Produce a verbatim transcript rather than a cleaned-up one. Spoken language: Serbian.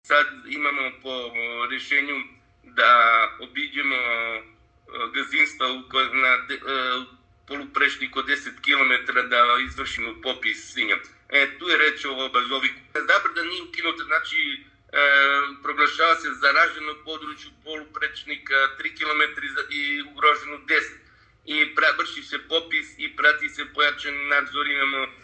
Sad imamo po rješenju da obiđemo gazdinstva na poluprečniku od deset kilometara da izvršimo popis svinja. E, tu je reč o bazoviku. Zabrana nije ukinuta, znači e, proglašava se zaraženo području poluprečnika tri kilometra i ugroženo deset. I vrši se popis i prati se pojačan nadzor, imamo